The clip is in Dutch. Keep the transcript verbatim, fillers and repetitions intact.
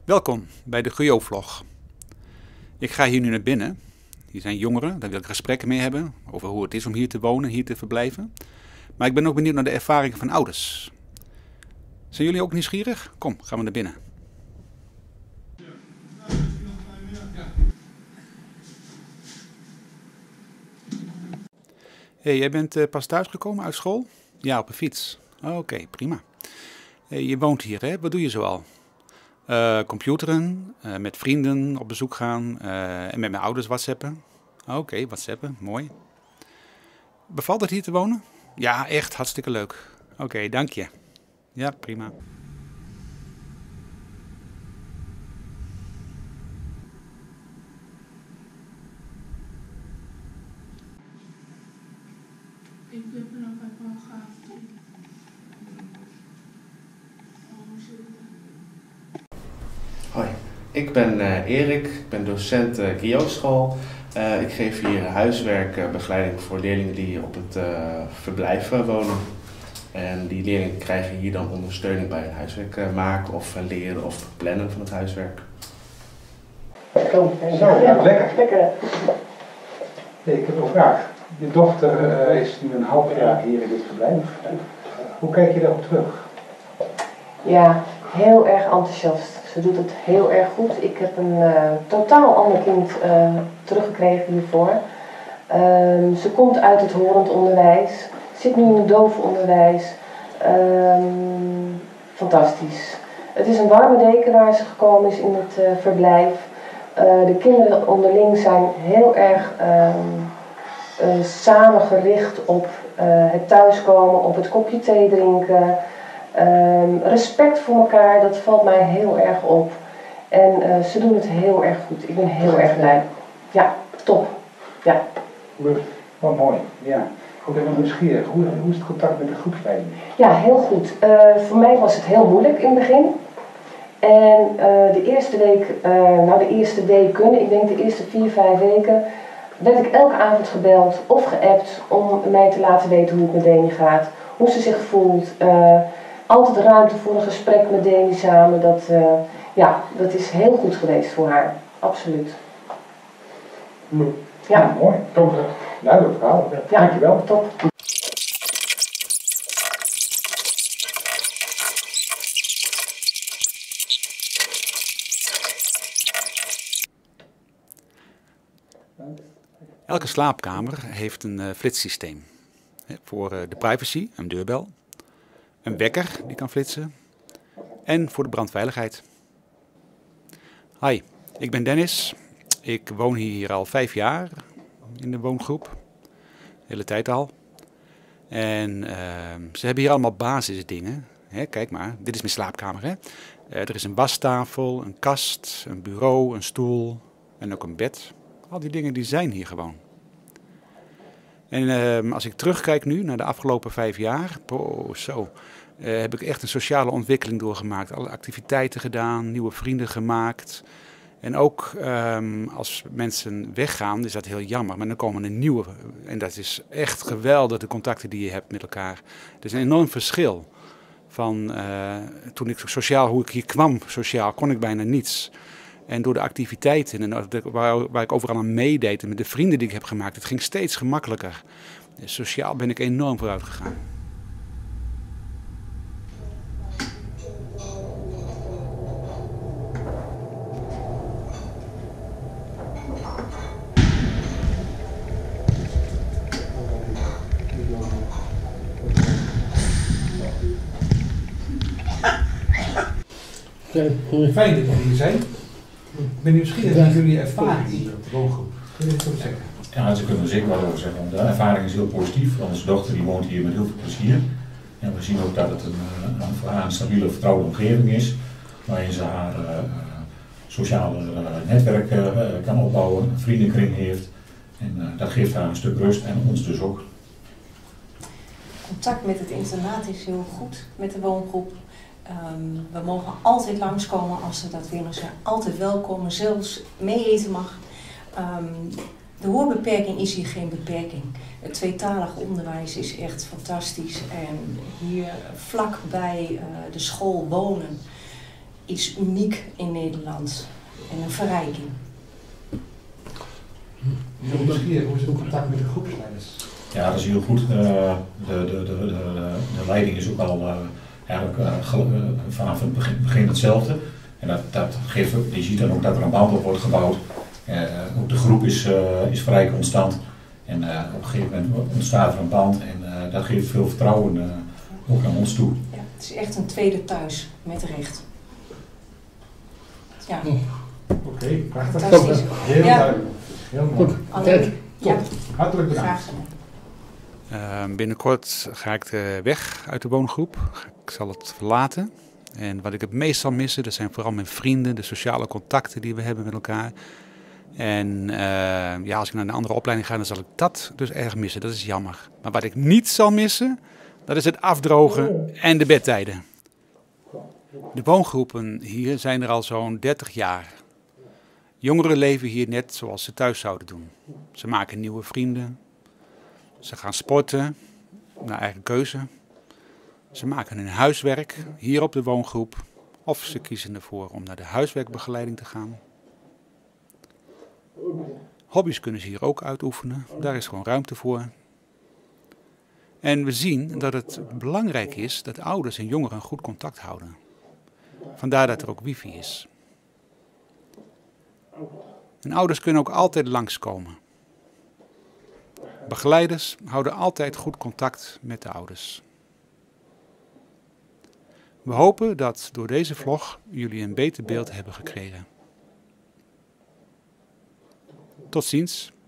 Welkom bij de Geo-vlog. Ik ga hier nu naar binnen. Hier zijn jongeren, daar wil ik gesprekken mee hebben over hoe het is om hier te wonen, hier te verblijven. Maar ik ben ook benieuwd naar de ervaringen van ouders. Zijn jullie ook nieuwsgierig? Kom, gaan we naar binnen. Hey, jij bent uh, pas thuisgekomen uit school? Ja, op een fiets. Oké, okay, prima. Hey, je woont hier, hè? Wat doe je zoal? Uh, computeren, uh, met vrienden op bezoek gaan uh, en met mijn ouders whatsappen. Oké, okay, whatsappen, mooi. Bevalt het hier te wonen? Ja, echt hartstikke leuk. Oké, okay, dank je. Ja, prima. Ik ben er nog wel gaaf. Hoi, ik ben uh, Erik, ik ben docent uh, Geo-school. Uh, ik geef hier huiswerkbegeleiding uh, voor leerlingen die op het uh, verblijf uh, wonen. En die leerlingen krijgen hier dan ondersteuning bij het huiswerk uh, maken of uh, leren of plannen van het huiswerk. Zo, ja, lekker. Lekker. Nee, ik heb een vraag. Je dochter uh, is nu een half jaar hier in dit verblijf. Hoe kijk je daarop terug? Ja, heel erg enthousiast. Ze doet het heel erg goed. Ik heb een uh, totaal ander kind uh, teruggekregen hiervoor. Um, ze komt uit het horend onderwijs, zit nu in het dovenonderwijs. Um, fantastisch. Het is een warme deken waar ze gekomen is in het uh, verblijf. Uh, de kinderen onderling zijn heel erg um, uh, samengericht op uh, het thuiskomen, op het kopje thee drinken. Um, respect voor elkaar, dat valt mij heel erg op. En uh, ze doen het heel erg goed. Ik ben heel erg blij. Ja, top. Ja. Wat mooi, ja. Ik ben wel nieuwsgierig. Hoe, hoe is het contact met de groepsleiding? Ja, heel goed. Uh, voor mij was het heel moeilijk in het begin. En uh, de eerste week, uh, nou de eerste weken, ik denk de eerste vier, vijf weken, werd ik elke avond gebeld of geappt om mij te laten weten hoe het met Deni gaat. Hoe ze zich voelt. Uh, altijd ruimte voor een gesprek met Deni samen. Dat, uh, ja, dat is heel goed geweest voor haar. Absoluut. Ja, ja. Mooi. Top. Duidelijk verhaal. Ja, dankjewel. Top. Elke slaapkamer heeft een uh, flitssysteem. He, voor uh, de privacy, een deurbel. Een wekker die kan flitsen. En voor de brandveiligheid. Hi, ik ben Dennis. Ik woon hier al vijf jaar in de woongroep. De hele tijd al. En uh, ze hebben hier allemaal basisdingen. He, kijk maar, dit is mijn slaapkamer. Hè. Uh, er is een wastafel, een kast, een bureau, een stoel en ook een bed. Al die dingen die zijn hier gewoon. En uh, als ik terugkijk nu naar de afgelopen vijf jaar, oh, zo, uh, heb ik echt een sociale ontwikkeling doorgemaakt. Alle activiteiten gedaan, nieuwe vrienden gemaakt. En ook um, als mensen weggaan, is dat heel jammer. Maar dan komen er nieuwe. En dat is echt geweldig, de contacten die je hebt met elkaar. Het is een enorm verschil. Van uh, toen ik sociaal, hoe ik hier kwam sociaal, kon ik bijna niets. En door de activiteiten en waar, waar ik overal aan meedeed en met de vrienden die ik heb gemaakt, het ging steeds gemakkelijker. Dus sociaal ben ik enorm vooruit gegaan. Fijn dat jullie hier zijn. Ik ben nieuwsgierig naar jullie ervaring hier op de woongroep. Kun je dit ook zeggen? Ja, daar kunnen we zeker wat over zeggen. De ervaring is heel positief. Onze dochter die woont hier met heel veel plezier. En we zien ook dat het een, een, voor haar een stabiele, vertrouwde omgeving is. Waarin ze haar uh, sociale uh, netwerk uh, kan opbouwen, een vriendenkring heeft. En uh, dat geeft haar een stuk rust en ons dus ook. Contact met het internaat is heel goed, met de woongroep. Um, we mogen altijd langskomen als ze dat willen. Ze zijn altijd welkom, zelfs mee eten mag. Um, de hoorbeperking is hier geen beperking. Het tweetalig onderwijs is echt fantastisch. En hier vlak bij uh, de school wonen iets uniek in Nederland en een verrijking. Hoe is het contact met de groepsleiders? Ja, dat is heel goed. Uh, de, de, de, de, de leiding is ook al uh, eigenlijk uh, uh, vanaf het begin, begin hetzelfde. En dat, dat geeft, je ziet dan ook dat er een band op wordt gebouwd. Uh, ook de groep is, uh, is vrij constant. En uh, op een gegeven moment ontstaat er een band en uh, dat geeft veel vertrouwen uh, ook naar ons toe. Ja, het is echt een tweede thuis met recht. Ja. Oké, okay, prachtig. Fantastisch. Heel ja. duidelijk. Heel mooi. Alleen, ja. Hartelijk bedankt. Uh, binnenkort ga ik uh, weg uit de woongroep. Ik zal het verlaten. En wat ik het meest zal missen, dat zijn vooral mijn vrienden, de sociale contacten die we hebben met elkaar. En uh, ja, als ik naar een andere opleiding ga, dan zal ik dat dus erg missen. Dat is jammer. Maar wat ik niet zal missen, dat is het afdrogen en de bedtijden. De woongroepen hier zijn er al zo'n dertig jaar. Jongeren leven hier net zoals ze thuis zouden doen. Ze maken nieuwe vrienden. Ze gaan sporten, naar eigen keuze. Ze maken hun huiswerk hier op de woongroep. Of ze kiezen ervoor om naar de huiswerkbegeleiding te gaan. Hobby's kunnen ze hier ook uitoefenen. Daar is gewoon ruimte voor. En we zien dat het belangrijk is dat ouders en jongeren goed contact houden. Vandaar dat er ook wifi is. En ouders kunnen ook altijd langskomen. Begeleiders houden altijd goed contact met de ouders. We hopen dat door deze vlog jullie een beter beeld hebben gekregen. Tot ziens.